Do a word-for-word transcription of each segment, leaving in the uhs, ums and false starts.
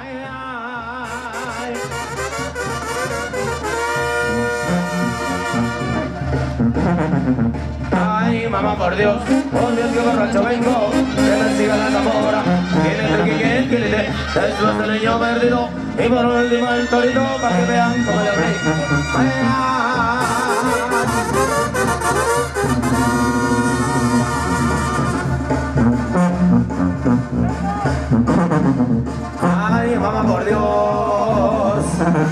Ay, ay. Ay, mamá, por Dios, por Dios que borracho vengo, que me siga la zamora, que le que que le dé, después del niño perdido, y por último el torito, para que vean cómo le abrí. Ay, ay. Ay, mamá, por Dios.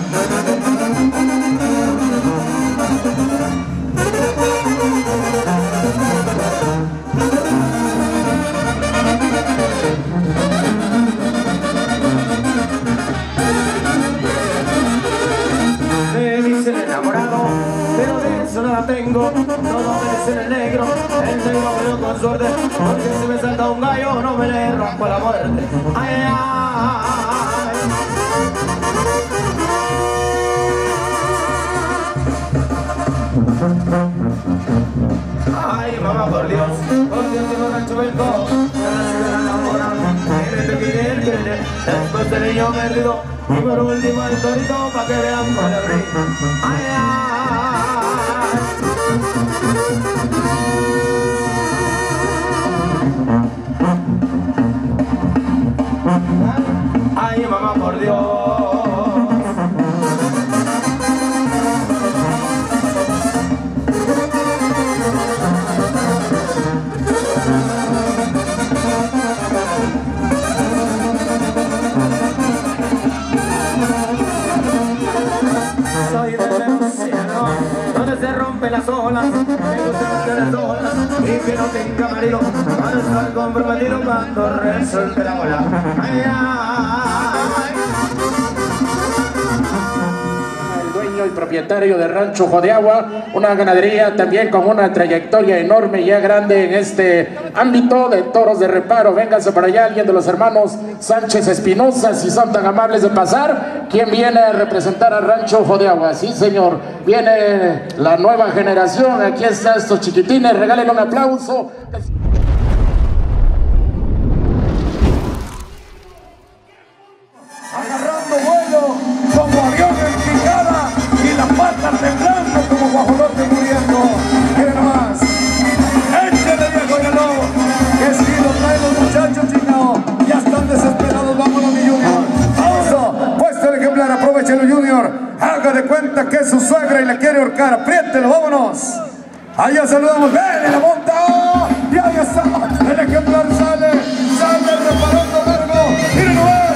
Me dicen enamorado, pero de eso no la tengo. Todo me dicen el negro, el negro pero con suerte, porque si me salta un gallo no me le raspo la muerte. Ay, ay, ay, mamá, por Dios, por Dios que borracho vengo, que la ciudad enamorada, después del niño perdido, y por último el torito, pa' que vean cómo le abrí. Ay, ay, ay, mamá, por Dios. Soy del océano, donde se rompen las olas, me gusta meter las olas y que no tenga marido, para estar comprometido cuando resuelve la bola. Ay, ay. El dueño y propietario de Rancho Ojo de Agua, una ganadería también con una trayectoria enorme y ya grande en este ámbito de toros de reparo. Vénganse para allá, alguien de los hermanos Sánchez Espinosa, si son tan amables de pasar. ¿Quién viene a representar a Rancho Ojo de Agua? Sí, señor, viene la nueva generación. Aquí están estos chiquitines, regalen un aplauso. Agarrando vuelo como avión en picada y las patas temblando como guajolote muriendo. ¿Qué más? Échale, viejo hielo, que si lo traen los muchachos chingados, ya están desesperados. Vámonos, mi Junior. Vamos, puesto el ejemplar, aprovechelo, Junior. Haga de cuenta que es su suegra y le quiere ahorcar. Apriételo, vámonos. Allá saludamos, ven en la monta. ¡Oh! Y ahí está, el ejemplar sale, sale reparando largo. Miren nomás.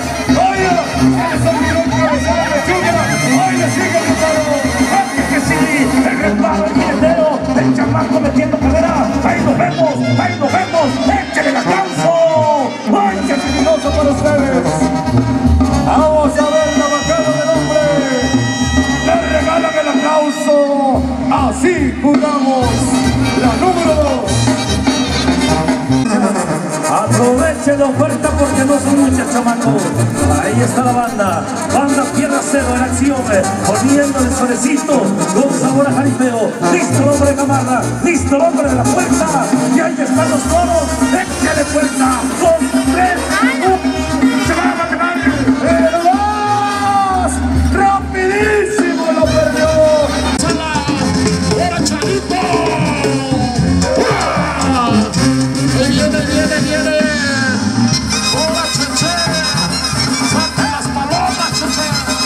¡Hoy le sigue el reparo! ¡Antes que sí! ¡El reparo, el billetero! ¡El chamaco metiendo cadera! ¡Ahí nos vemos! ¡Ahí nos vemos! ¡Échale el aplauso! ¡Ay, qué peligroso para ustedes! ¡Vamos a ver la bajada del hombre! ¡Le regalan el aplauso! ¡Así jugamos! ¡La número dos! Aproveche la oferta porque no son muchos chamacos. Ahí está la banda. Banda Tierra Cero en acción, poniendo el solecito con sabor a jaripeo. Listo el hombre de Camarra, listo el hombre de la fuerza. Y ahí están los toros. Échale fuerza. Dos, tres, uno. Se va a matar. ¡Pero dos! ¡Rapidísimo lo perdió! ¡Era Chavito! Viene, viene, viene. ¡Hola, Cheche! ¡Saca las palomas, Cheche!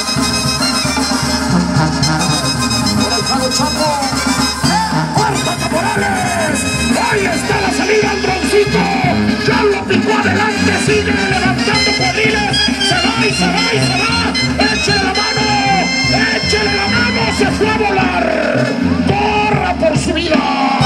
¡Por el Jago Chapo! ¡Puerta Caporales! ¡Ahí está la salida al broncito! ¡Ya lo picó adelante! ¡Sigue levantando cuadriles! ¡Se va y se va y se va! ¡Échele la mano! ¡Échele la mano! ¡Se fue a volar! ¡Corra por su vida!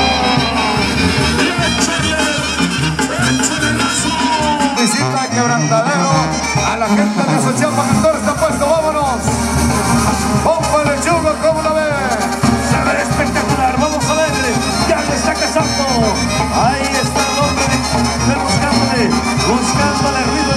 Visita Quebrantadero, a la gente de Xochiapa, Cantor está puesto, vámonos. Pompa Lechuga, ¿cómo la ve? Se ve espectacular, vamos a ver, ya le está casando. Ahí está el hombre de, de buscándole, buscándole ritmo.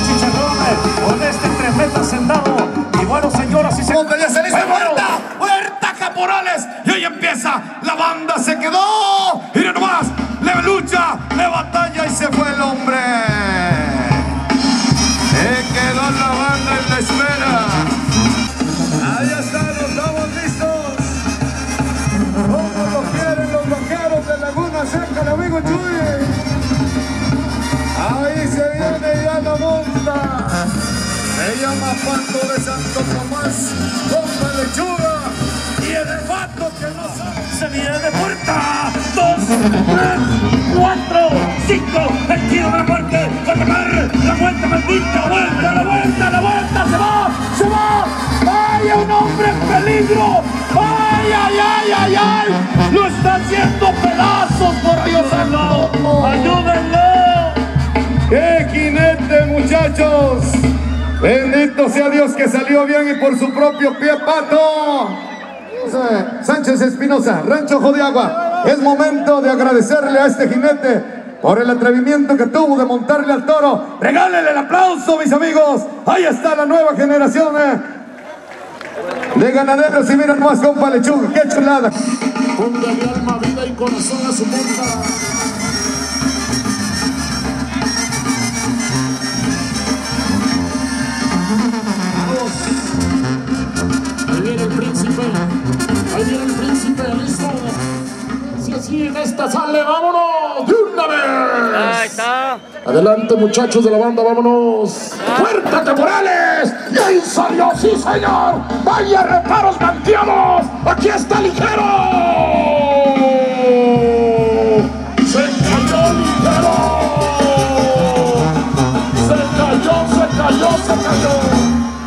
Se llama Pato de Santo Tomás, con lechuga y el pato que no sabe. Se viene puerta, dos, tres, cuatro, cinco, el tiro de la muerte, va a tomar la vuelta maldita, la vuelta, la vuelta, la vuelta, se va, se va, vaya un hombre en peligro, ay, ay, ay, ay, ay, lo está haciendo pedazos, por Dios santo, ayúdenlo. ¡Qué jinete, muchachos! Bendito sea Dios que salió bien y por su propio pie, Pato. Sánchez Espinosa, Rancho Ojo de Agua. Es momento de agradecerle a este jinete por el atrevimiento que tuvo de montarle al toro. Regálenle el aplauso, mis amigos. Ahí está la nueva generación eh, de ganaderos. Y miren más, compa Lechuga, qué chulada. Ponga de alma, vida y corazón a su punta. Ahí viene el príncipe, ahí viene el príncipe, listo. Si así en esta sale, vámonos de una vez. Ahí está. Adelante, muchachos de la banda, vámonos. ¡Fuerte, Temporales! Y ahí salió, sí, señor. Vaya reparos manteados. Aquí está Ligero. Se cayó Ligero. Se cayó, se cayó, se cayó.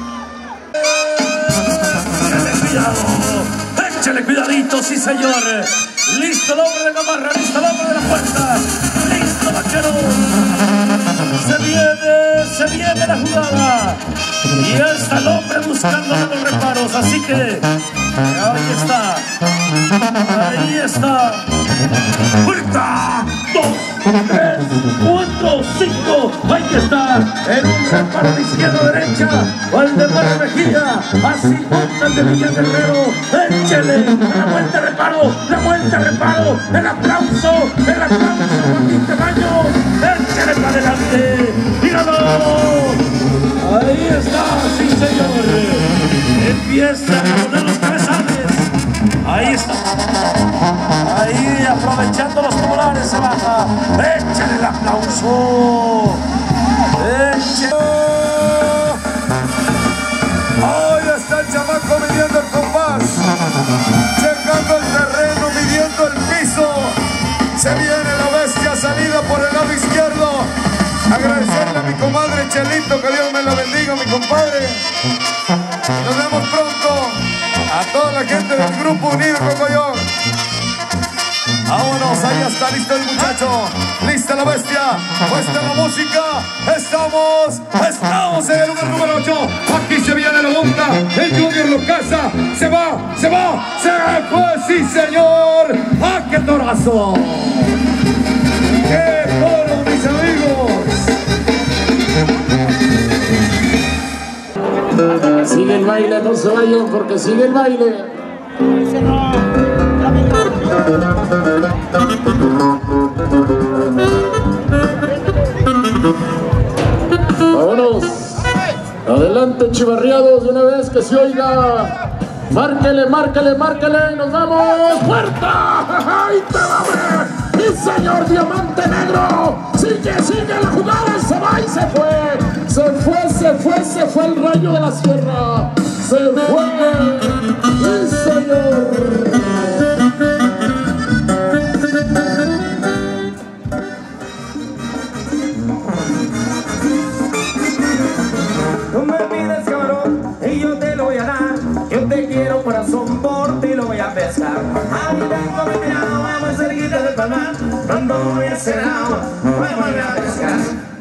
Échale cuidadito, sí señor. Listo el hombre de Gamarra, listo el hombre de la puerta. Listo, vaquero. Se viene, se viene la jugada. Y está el hombre buscando los reparos. Así que ahí está. Ahí está. Puerta. Dos, tres, cuatro, cinco. Ahí que está. En un reparo de izquierda a derecha. Valdemar Mejía. Así montan de Villa Guerrero. Échele. La vuelta de reparo. La vuelta de reparo. El aplauso. El aplauso. Joaquín Tamayo. Échele para adelante. Míralo. Ahí está. Sí, señor. Empieza a poner los cabezales. Ahí está. Ahí aprovechando los tumulares se baja. Échale el aplauso. Échale. Ahí está el chamaco midiendo el compás, checando el terreno, midiendo el piso. Se viene la bestia salida por el lado izquierdo. Agradecerle a mi comadre Chelito, que Dios me la bendiga, mi compadre. Nos vemos pronto. A toda la gente del Grupo Unido Cocoyón. Vámonos, ahí está listo el muchacho. Lista la bestia, puesta la música. Estamos, estamos en el lugar número ocho. Aquí se viene la monta. El Junior lo caza. Se va, se va, se fue, sí señor. ¡Ah, qué torazo! ¡Qué toro, mis amigos! Sigue el baile, no se vayan porque sigue el baile. Vámonos. Adelante, chivarriados, de una vez que se oiga. Márquele, márquele, márquele y nos vamos. ¡Puerta! ¡Ay, te va a ver! ¡Mi señor Diamante Negro! ¡Sigue, sigue la jugada! ¡Se va y se fue! ¡Se fue, se fue, se fue el rayo de la sierra! ¡Se fue! ¡Sí, señor! Tú me pides cabrón y yo te lo voy a dar. Yo te quiero corazón, por ti lo voy a pescar. Ahí tengo mi tirado, vamos cerquita del palmar. Cuando voy a hacer agua, voy a pescar.